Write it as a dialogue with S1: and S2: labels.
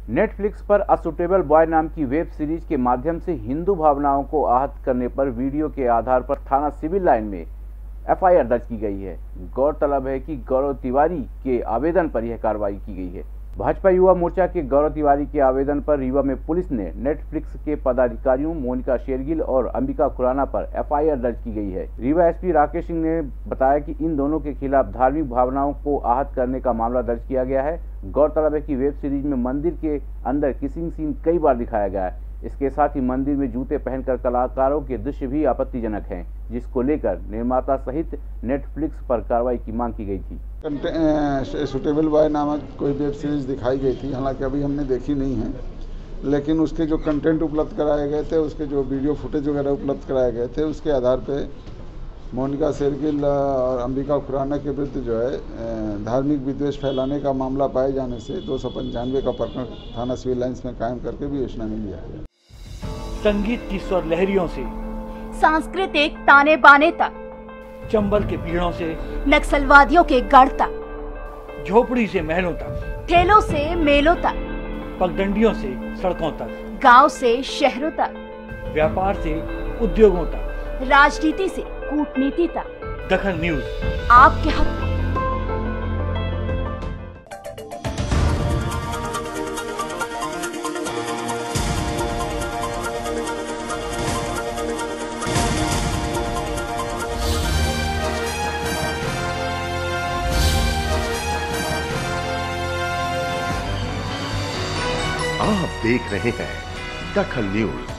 S1: Netflix पर a suitable boy नाम की वेब सीरीज के माध्यम से हिंदू भावनाओं को आहत करने पर वीडियो के आधार पर थाना सिविल लाइन में एफआईआर दर्ज की गई है। गौरतलब है कि गौरव तिवारी के आवेदन पर यह कार्रवाई की गई है। भाजपा युवा मोर्चा के गौरव तिवारी के आवेदन पर रीवा में पुलिस ने नेटफ्लिक्स के पदाधिकारियों मोनिका शेरगिल और अंबिका खुराना पर एफआईआर दर्ज की गई है। रीवा एसपी राकेश सिंह ने बताया कि इन दोनों के खिलाफ धार्मिक भावनाओं को आहत करने का मामला दर्ज किया गया है। गौरतलब है कि वेब सीरीज में मंदिर के अंदर किसिंग सीन कई बार दिखाया गया है। इसके साथ ही मंदिर में जूते पहनकर कलाकारों के दृश्य भी आपत्तिजनक हैं, जिसको लेकर निर्माता सहित नेटफ्लिक्स पर कार्रवाई की मांग की गई थी।
S2: सुटेबल बॉय नामक कोई वेब सीरीज दिखाई गई थी, हालांकि अभी हमने देखी नहीं है, लेकिन उसके जो कंटेंट उपलब्ध कराए गए थे, उसके जो वीडियो फुटेज वगैरह उपलब्ध कराए गए थे, उसके आधार पे मोनिका शेरगिल और अंबिका खुराना के विरुद्ध जो है धार्मिक विद्वेष फैलाने का मामला पाए जाने से 295 का प्रकरण थाना सिविल लाइंस में कायम करके भी विवेचना में लिया गया।
S3: संगीत की स्वर लहरियों से
S4: सांस्कृतिक ताने बाने तक,
S3: चंबल के पीड़ों से
S4: नक्सलवादियों के गढ़ तक,
S3: झोपड़ी से महलों तक,
S4: ठेलों से मेलों तक,
S3: पगडंडियों से सड़कों तक,
S4: गांव से शहरों तक,
S3: व्यापार से उद्योगों तक,
S4: राजनीति से कूटनीति तक,
S3: दखन न्यूज
S4: आपके हक में।
S5: आप देख रहे हैं दखन न्यूज।